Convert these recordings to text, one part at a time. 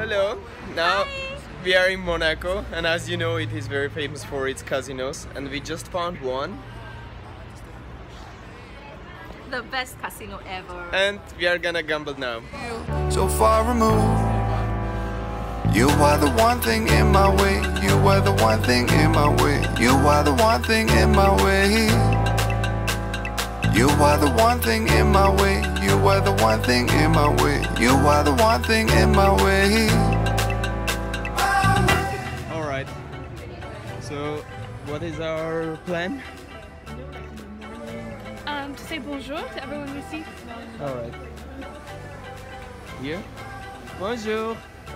Hello. Now Hi. we are in Monaco, and as you know, it is very famous for its casinos, and we just found one, The best casino ever. and we are gonna gamble now. So far removed. You are the one thing in my way. You are the one thing in my way. You are the one thing in my way. You are the one thing in my way. You are the one thing in my way. You are the one thing in my way. All right. So, what is our plan? To say bonjour to everyone we see. All right. Here. Bonjour.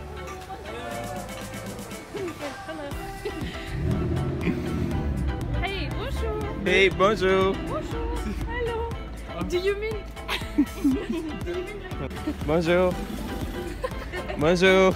Hello. Hey, bonjour. Hey, bonjour. Bonjour. Hello. Do you mean? Bonjour. Bonjour.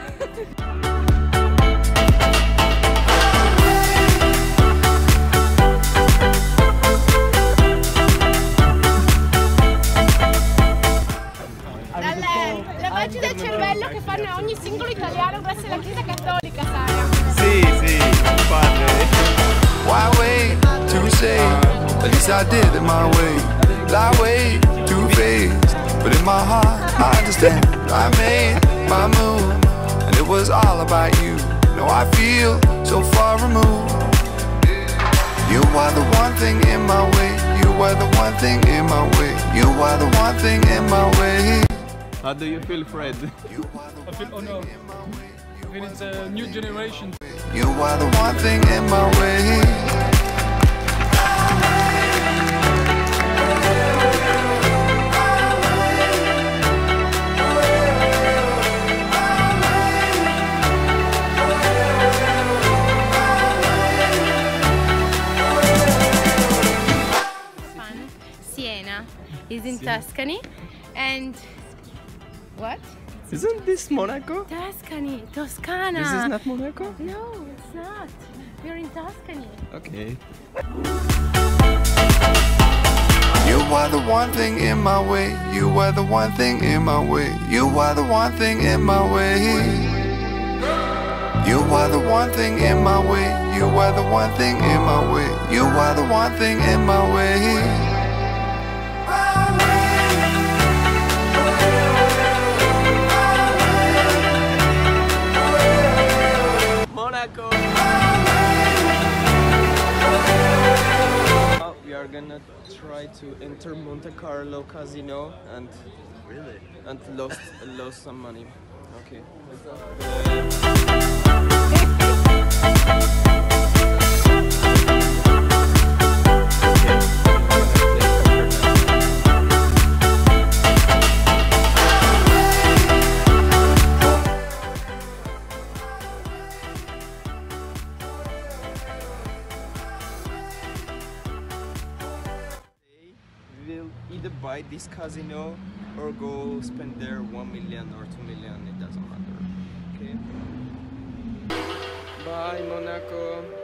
Lavaggio del cervello che fanno ogni singolo italiano presso la Chiesa Cattolica, Sara. Sì, sì, padre. Why wait to say? At least I did it my way. Lie way too faced, but in my heart I understand. I made my move, and it was all about you. No, I feel so far removed. You are the one thing in my way. You are the one thing in my way. You are the one thing in my way. How do you feel, Fred? I feel honored. I feel it's a new generation. You are the one thing in my way. Siena is in Tuscany, and what? Isn't this Monaco? Tuscany, Toscana. This is not Monaco? No, it's not. We're in Tuscany. Okay. You are the one thing in my way. You are the one thing in my way. You are the one thing in my way. You are the one thing in my way. You are the one thing in my way. You are the one thing in my way. Monaco! Now we are gonna try to enter Monte Carlo Casino and lost some money. Okay. We'll either buy this casino or go spend there 1 million or 2 million, it doesn't matter. Okay? Bye, Monaco.